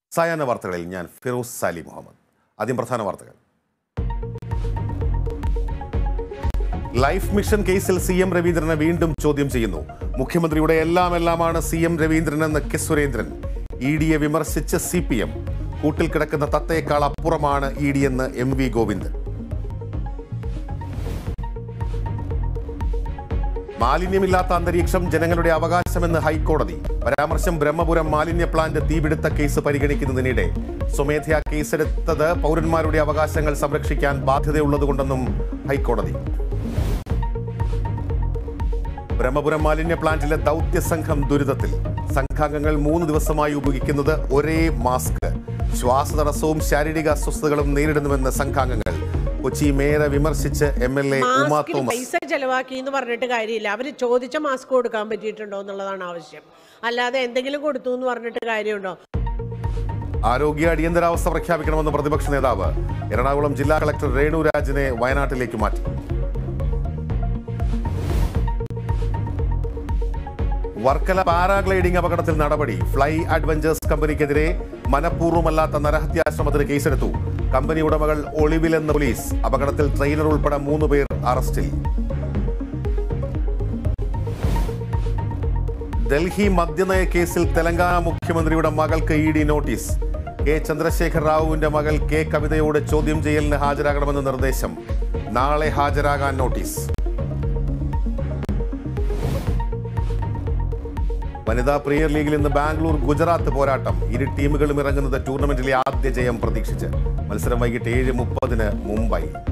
സായാഹ്ന വാർത്തകളിൽ ഞാൻ ഫിറോസ് സാലി മുഹമ്മദ്. ആദ്യം പ്രധാന വാർത്തകൾ. ലൈഫ് മിഷൻ കേസിൽ CM രവീന്ദ്രനെ വീണ്ടും ചോദ്യം ചെയ്യുന്നു. മുഖ്യമന്ത്രിയുടെ എല്ലാമാണ് CM രവീന്ദ്രനെന്ന് കെ സുരേന്ദ്രൻ. EDയെ വിമർശിച്ച് CPM. കൂട്ടിൽ കിടക്കുന്ന തത്തയേക്കാൾ അപ്പുറമാണ് ED എന്ന് MV ഗോവിന്ദൻ. മാലിന്യമില്ലാത്ത അന്തരീക്ഷം ജനങ്ങളുടെ അവകാശമെന്ന് ഹൈക്കോടതി. പരാമർശം ബ്രഹ്മപുരം മാലിന്യ പ്ലാന്റ് തീപിടുത്ത കേസ് പരിഗണിക്കുന്നതിനിടെ സ്വമേധയാ കേസെടുത്തത് പൗരന്മാരുടെ അവകാശങ്ങൾ സംരക്ഷിക്കാൻ ബാധ്യതയുള്ളതുകൊണ്ടെന്നും ഹൈക്കോടതി. ബ്രഹ്മപുരം മാലിന്യ പ്ലാന്റിലെ ദൗത്യ സംഘം ദുരിതത്തിൽ. സംഘാംഗങ്ങൾ 3 ദിവസമായി ഉപയോഗിക്കുന്നത് ഒരേ മാസ്ക്. ശ്വാസതടസ്സവും ശാരീരിക അസ്വസ്ഥതകളും നേരിടുന്നുവെന്ന് സംഘാംഗങ്ങൾ. കൊച്ചി മേയറെ വിമർശിച്ച് MLA ഉമാ തോമസ്. പൈസ ചെലവാക്കി എന്ന് പറഞ്ഞിട്ട് കാര്യമില്ല. അവർ ചോദിച്ച മാസ്ക് കൊടുക്കാൻ പറ്റിയിട്ടുണ്ടോ എന്നുള്ളതാണ് ആവശ്യം. അല്ലാതെ എന്തെങ്കിലും കൊടുത്തു എന്ന് പറഞ്ഞിട്ട് കാര്യമുണ്ടോ? ആരോഗ്യ അടിയന്തരാവസ്ഥ പ്രഖ്യാപിക്കണമെന്ന് പ്രതിപക്ഷ നേതാവ്. എറണാകുളം ജില്ലാ കളക്ടർ രേണു രാജിനെ വയനാട്ടിലേക്ക് മാറ്റി. വർക്കല പാരാഗ്ലൈഡിംഗ് അപകടത്തിൽ നടപടി. ഫ്ലൈ അഡ്വഞ്ചേഴ്സ് കമ്പനിക്കെതിരെ മനഃപൂർവ്വമല്ലാത്ത നരഹത്യാശ്രമത്തിന് കേസെടുത്തു. കമ്പനി ഉടമകൾ ഒളിവിലെന്ന് പോലീസ്. അപകടത്തിൽ ട്രെയിനർ ഉൾപ്പെടെ 3 പേർ അറസ്റ്റിൽ. ഡൽഹി മദ്യനയ കേസിൽ തെലങ്കാന മുഖ്യമന്ത്രിയുടെ മകൾക്ക് ED നോട്ടീസ്. കെ ചന്ദ്രശേഖർ റാവുവിന്റെ മകൾ കെ കവിതയോട് ചോദ്യം ചെയ്യലിന് ഹാജരാകണമെന്ന് നിർദ്ദേശം. നാളെ ഹാജരാകാൻ നോട്ടീസ്. വനിതാ പ്രീമിയർ ലീഗിൽ ഇന്ന് ബാംഗ്ലൂർ ഗുജറാത്ത് പോരാട്ടം. ഇരു ടീമുകളും ഇറങ്ങുന്നത് ടൂർണമെന്റിലെ ആദ്യ ജയം പ്രതീക്ഷിച്ച്. മത്സരം വൈകിട്ട് 7:30 മുംബൈ.